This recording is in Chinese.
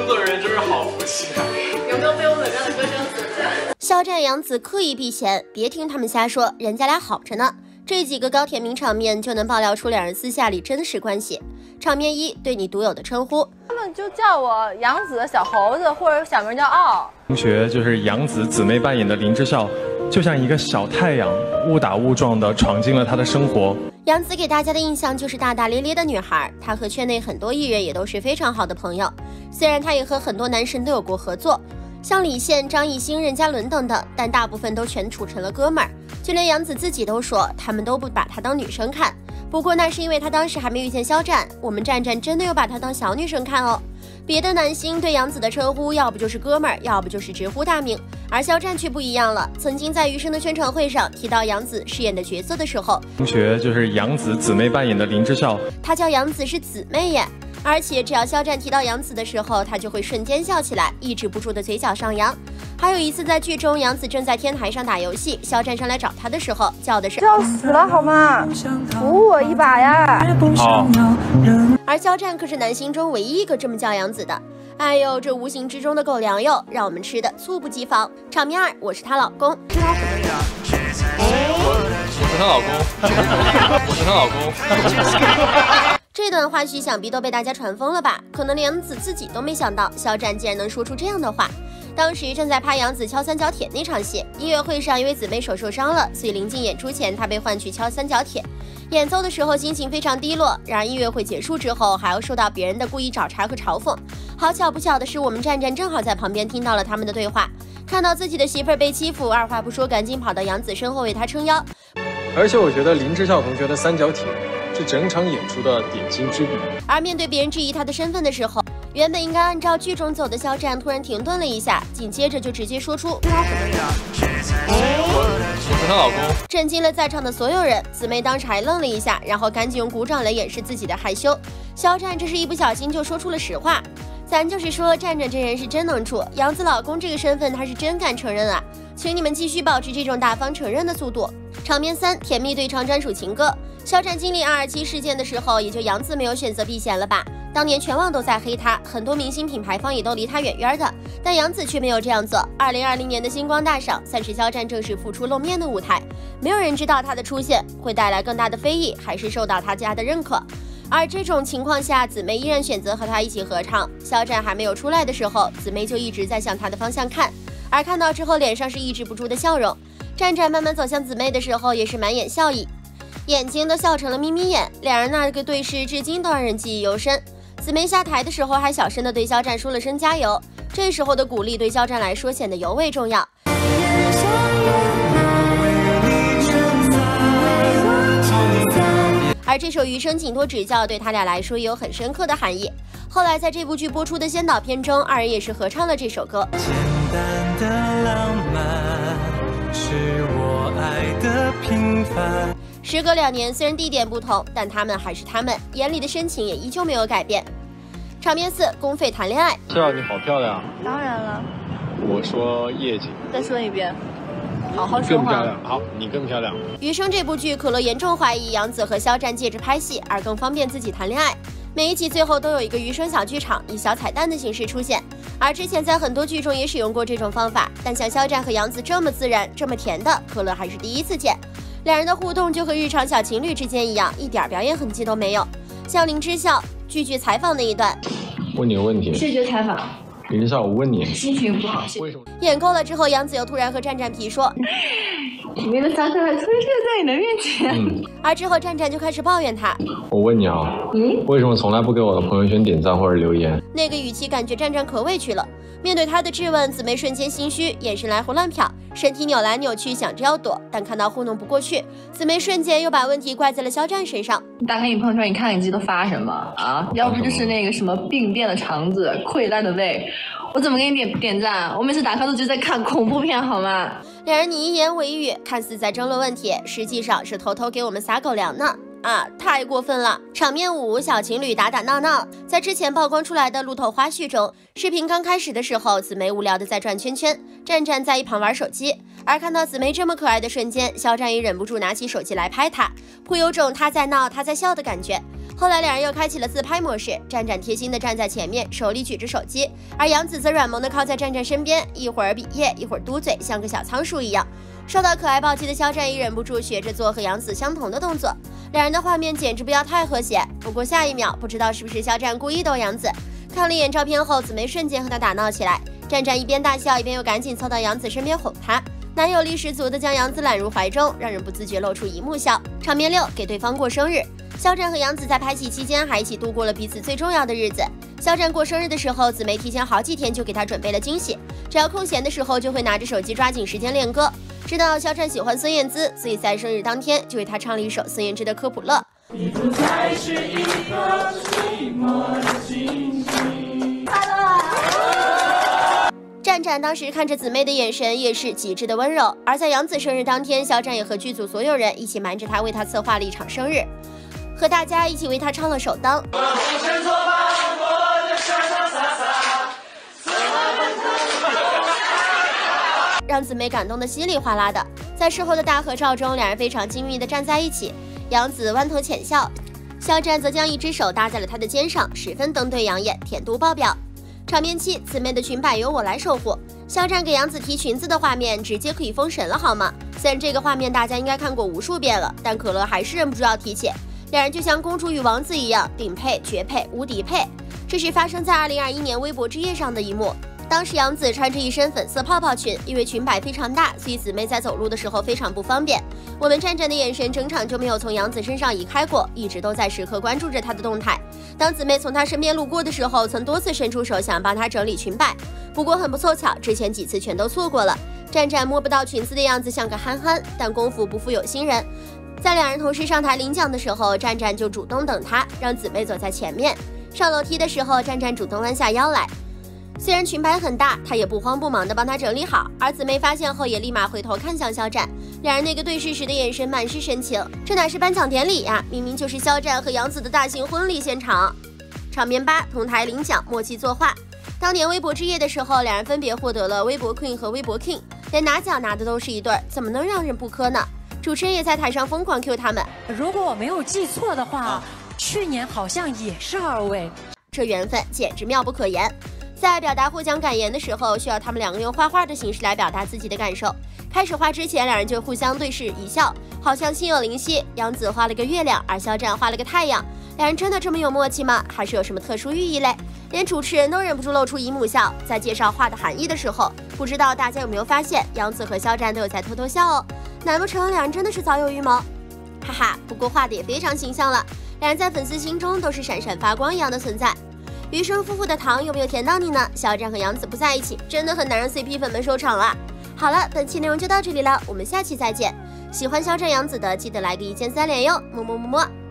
作人员真是好福气啊！ 有没有被我们这样的歌声死的？ 肖战、杨紫刻意避嫌，别听他们瞎说，人家俩好着呢。这几个高甜名场面就能爆料出两人私下里真实关系。场面一，对你独有的称呼， 他们就叫我杨紫、小猴子，或者小名叫傲。 同学就是杨紫姊妹扮演的林之孝，就像一个小太阳，误打误撞地闯进了他的生活。 杨紫给大家的印象就是大大咧咧的女孩，她和圈内很多艺人也都是非常好的朋友。虽然她也和很多男神都有过合作，像李现、张艺兴、任嘉伦等等，但大部分都全处成了哥们儿。就连杨紫自己都说，他们都不把她当女生看。不过那是因为她当时还没遇见肖战，我们战战真的有把她当小女生看哦。别的男星对杨紫的称呼，要不就是哥们儿，要不就是直呼大名，而肖战却不一样了。曾经在余生的宣传会上提到杨紫饰演的角色的时候， 同学就是杨紫姊妹扮演的林之孝， 他叫杨紫是姊妹耶。而且只要肖战提到杨紫的时候，他就会瞬间笑起来，抑制不住的嘴角上扬。还有一次在剧中，杨紫正在天台上打游戏，肖战上来找他的时候，叫的是要死了好吗？扶我一把呀！ 好。 而肖战可是男星中唯一一个这么叫杨紫的。哎呦，这无形之中的狗粮哟，让我们吃的猝不及防。场面二，我是她老公。 我是她老公，我是她老公。 这段花絮想必都被大家传疯了吧？可能连杨紫自己都没想到，肖战竟然能说出这样的话。当时正在拍杨紫敲三角铁那场戏，音乐会上因为姊妹手受伤了，所以临近演出前，她被换去敲三角铁。演奏的时候心情非常低落，然而音乐会结束之后，还要受到别人的故意找茬和嘲讽。好巧不巧的是，我们战战正好在旁边听到了他们的对话，看到自己的媳妇儿被欺负，二话不说赶紧跑到杨紫身后为她撑腰。 而且我觉得林之孝同学的三角铁是整场演出的点睛之笔。 而面对别人质疑他的身份的时候，原本应该按照剧中走的肖战突然停顿了一下，紧接着就直接说出我是她老公， 震惊了在场的所有人。姊妹当时还愣了一下，然后赶紧用鼓掌来掩饰自己的害羞。肖战这是一不小心就说出了实话，咱就是说战战这人是真能处，杨紫老公这个身份他是真敢承认啊，请你们继续保持这种大方承认的速度。场面三，甜蜜对唱专属情歌。肖战经历227事件的时候，也就杨紫没有选择避嫌了吧？当年全网都在黑他，很多明星品牌方也都离他远远的，但杨紫却没有这样做。2020年的星光大赏算是肖战正式复出露面的舞台，没有人知道他的出现会带来更大的非议，还是受到他家的认可。而这种情况下，姊妹依然选择和他一起合唱。肖战还没有出来的时候，姊妹就一直在向他的方向看，而看到之后脸上是抑制不住的笑容。战战慢慢走向姊妹的时候，也是满眼笑意，眼睛都笑成了眯眯眼，两人那个对视至今都让人记忆犹深。姊妹下台的时候还小声地对肖战说了声加油，这时候的鼓励对肖战来说显得尤为重要。而这首余生请多指教对他俩来说也有很深刻的含义。后来在这部剧播出的先导片中，二人也是合唱了这首歌。 简单的浪漫是我爱的平凡。 时隔2年，虽然地点不同，但他们还是他们，眼里的深情也依旧没有改变。场面4，公费谈恋爱。 是啊，你好漂亮。 当然了。 我说业绩。 再说一遍。好好说话。 更漂亮。好，你更漂亮。 余生这部剧，可乐严重怀疑杨紫和肖战借着拍戏而更方便自己谈恋爱。每一集最后都有一个余生小剧场，以小彩蛋的形式出现。而之前在很多剧中也使用过这种方法，但像肖战和杨紫这么自然、这么甜的，可乐还是第一次见。两人的互动就和日常小情侣之间一样，一点表演痕迹都没有。像林之孝拒绝采访那一段， 问你个问题。 拒绝采访。 林之孝，我问你， 心情不好。 为什么？ 演够了之后，杨紫又突然和战战皮说。 体面的桑葚还出现在你的面前。 而之后战战就开始抱怨他。 我问你啊，为什么从来不给我的朋友圈点赞或者留言？ 那个语气感觉战战可委屈了。面对他的质问，姊妹瞬间心虚，眼神来回乱瞟，身体扭来扭去，想着要躲，但看到糊弄不过去，姊妹瞬间又把问题怪在了肖战身上。 你打开你朋友圈，你看你自己都发什么啊？要不就是那个什么病变的肠子、溃烂的胃，我怎么给你点赞？我每次打开都觉得在看恐怖片，好吗？ 两人你一言我一语，看似在争论问题，实际上是偷偷给我们撒狗粮呢。 啊，太过分了！场面5，小情侣打打闹闹。在之前曝光出来的路透花絮中，视频刚开始的时候，紫梅无聊的在转圈圈，战战在一旁玩手机。而看到紫梅这么可爱的瞬间，肖战也忍不住拿起手机来拍她，颇有种他在闹他在笑的感觉。后来两人又开启了自拍模式，战战贴心的站在前面，手里举着手机，而杨紫则软萌的靠在战战身边，一会儿比耶，一会儿嘟嘴，像个小仓鼠一样。受到可爱暴击的肖战也忍不住学着做和杨紫相同的动作，两人的画面简直不要太和谐。不过下一秒，不知道是不是肖战故意逗杨紫，看了一眼照片后，紫梅瞬间和他打闹起来，战战一边大笑，一边又赶紧凑到杨紫身边哄她。男友力十足的将杨紫揽入怀中，让人不自觉露出一幕笑。场面6，给对方过生日。肖战和杨紫在拍戏期间还一起度过了彼此最重要的日子。肖战过生日的时候，紫梅提前好几天就给他准备了惊喜，只要空闲的时候就会拿着手机抓紧时间练歌。知道肖战喜欢孙燕姿，所以在生日当天就为他唱了一首孙燕姿的《科普勒》。你不再是一颗寂寞的星星。战战当时看着姊妹的眼神也是极致的温柔，而在杨紫生日当天，肖战也和剧组所有人一起瞒着她为她策划了一场生日，和大家一起为她唱了首《当》。让姊妹感动得稀里哗啦的。在事后的大合照中，两人非常亲密地站在一起，杨紫弯头浅笑，肖战则将一只手搭在了她的肩上，十分登对养眼，甜度爆表。场面7，姊妹的裙摆由我来守护。肖战给杨紫提裙子的画面直接可以封神了好吗？虽然这个画面大家应该看过无数遍了，但可乐还是忍不住要提起。两人就像公主与王子一样，顶配、绝配、无敌配。这是发生在2021年微博之夜上的一幕。当时杨紫穿着一身粉色泡泡裙，因为裙摆非常大，所以姊妹在走路的时候非常不方便。我们战战的眼神整场就没有从杨紫身上移开过，一直都在时刻关注着她的动态。当姊妹从她身边路过的时候，曾多次伸出手想帮她整理裙摆，不过很不凑巧，之前几次全都错过了。战战摸不到裙子的样子像个憨憨，但功夫不负有心人。在两人同时上台领奖的时候，战战就主动等她，让姊妹走在前面。上楼梯的时候，战战主动弯下腰来。虽然裙摆很大，他也不慌不忙地帮她整理好，而姊妹发现后也立马回头看向肖战，两人那个对视时的眼神满是深情。这哪是颁奖典礼呀，明明就是肖战和杨紫的大型婚礼现场。场面8，同台领奖，默契作画。当年微博之夜的时候，两人分别获得了微博 Queen 和微博 King， 连拿奖拿的都是一对，怎么能让人不磕呢？主持人也在台上疯狂 Q 他们。 如果我没有记错的话，去年好像也是2位， 这缘分简直妙不可言。在表达获奖感言的时候，需要他们两个用画画的形式来表达自己的感受。开始画之前，两人就互相对视一笑，好像心有灵犀。杨紫画了个月亮，而肖战画了个太阳。两人真的这么有默契吗？还是有什么特殊寓意嘞？连主持人都忍不住露出姨母笑。在介绍画的含义的时候，不知道大家有没有发现，杨紫和肖战都有在偷偷笑哦。难不成两人真的是早有预谋？哈哈，不过画的也非常形象了，两人在粉丝心中都是闪闪发光一样的存在。余生夫妇的糖有没有甜到你呢？肖战和杨紫不在一起，真的很难让 CP 粉们收场了。好了，本期内容就到这里了，我们下期再见。喜欢肖战杨紫的，记得来个1键3连哟，么么么么。